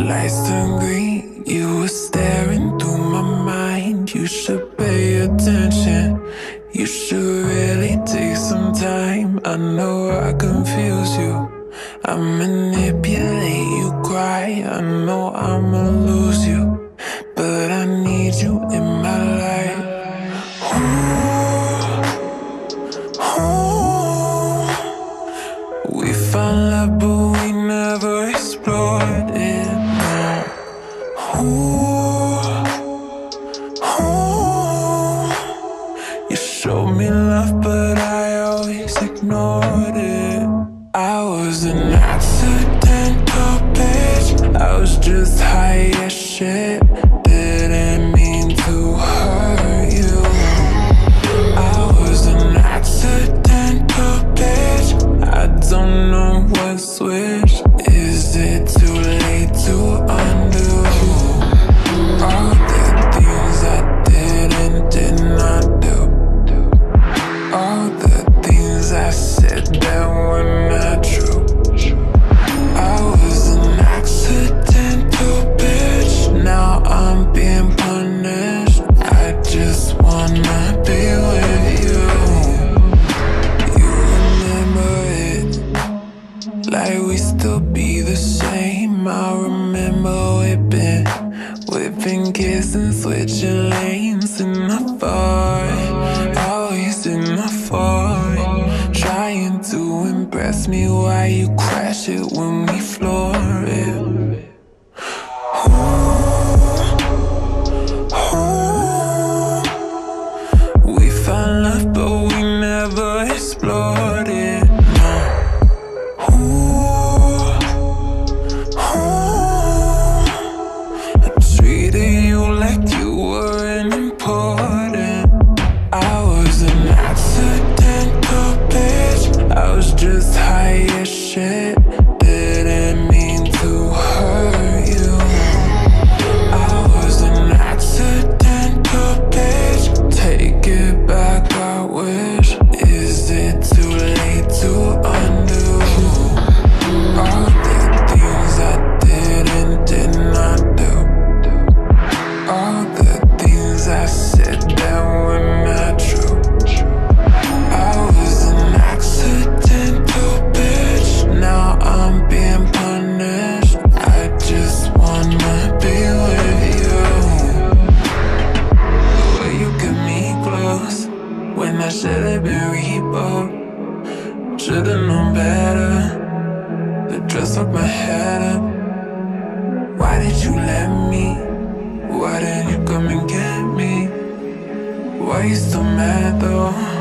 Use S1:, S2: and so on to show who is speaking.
S1: Lights turn green, you were staring through my mind. You should pay attention, you should really take some time. I know I confuse you, I manipulate you, cry. I know I'ma lose you, but I need you in my life. Ooh, ooh. We found love but we never explored it. Ooh, ooh. You showed me love, but I always ignored it. I was an accidental bitch, I was just high as shit. Didn't mean to hurt you. I was an accidental bitch, I don't know what switch. Is it too late to undo all the things I did and did not do? All the things I said that were not true. I was an accidental bitch, now I'm being punished. I just wanna be with you. You remember it, like we still be the same. I remember whipping, kissing, switching lanes in the Ford, always in the Ford. Trying to impress me while you crash it when we floor it. Ooh, we found love but we never explored it. Treated you like you weren't important. I was an accidental bitch, I was just high as shit. Didn't mean to hurt you. I was an accidental bitch, take it back, I wish. Is it too late to undo all the things I did and did not do? All the things I said that were not true. I was an accidental bitch, now I'm being punished. I just wanna be with you. The way you get me close, when I should've been reborn. Should've known better, the dress up my head up. Why did you let me? Why didn't you come and get me? Why you still mad though?